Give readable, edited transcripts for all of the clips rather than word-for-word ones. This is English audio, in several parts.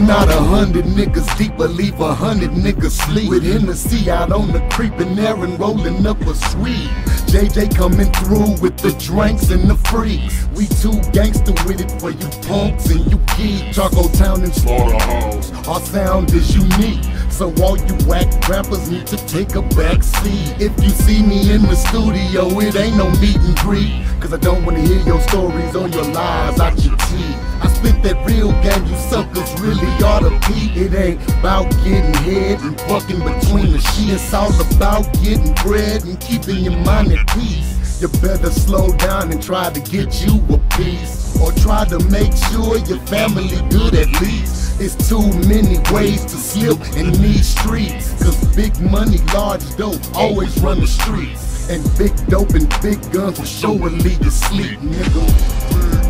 not 100 niggas deep, but leave 100 niggas sleep. With Hennessy out on the creepin' there and rolling up a sweet. JJ coming through with the drinks and the freaks. We too gangster with it for you punks and you geeks. Charcoal Town and Slaughterhouse, our sound is unique. So all you whack rappers need to take a back seat. If you see me in the studio, it ain't no meet and greet, cause I don't wanna hear your stories or your lies out your teeth. I spit that real game, you suckers really ought to peep. It ain't about getting head and fucking between the sheets. It's all about getting bread and keeping your mind at peace. You better slow down and try to get you a piece, or try to make sure your family good at least. It's too many ways to slip in these streets, cause big money, large dope always run the streets. And big dope and big guns for sure will leave you sleep, nigga.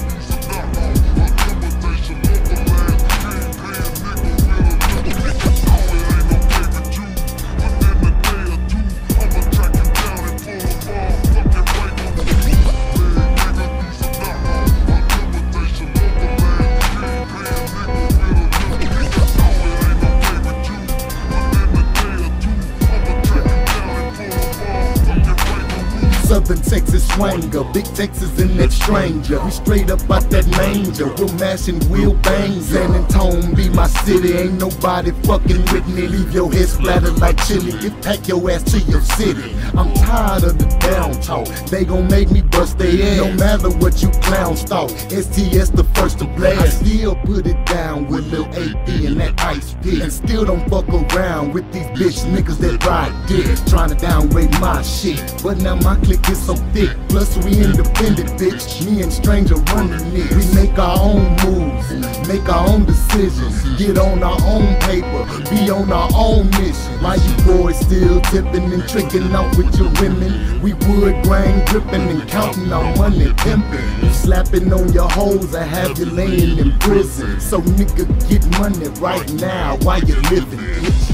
Southern Texas swanger, big Texas and that stranger. We straight up out that manger, we'll mash and we'll bang. San Antone be my city, ain't nobody fucking with me. Leave your head splattered like chili, get pack your ass to your city. I'm tired of the down talk, they gon' make me bust their ass. No matter what you clowns thought, STS the first to blast. I still put it down with Lil AP and that Ice P, and still don't fuck around with these bitch niggas that ride dick, trying to downgrade my shit. But now my clique is so thick, plus we independent, bitch. Me and Stranger running it. We make our own moves, make our own decisions, get on our own paper, be on our own mission. Why you boys still tipping and tricking off with your women? We wood grain gripping and counting our money pimping. You slapping on your hoes, I have you laying in prison. So nigga, get money right now while you living, bitch.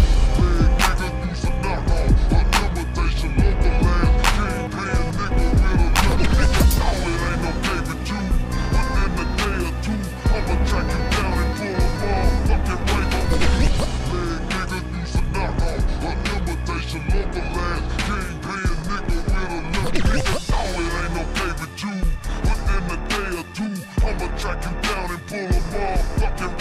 Track you down and pull them off, fucking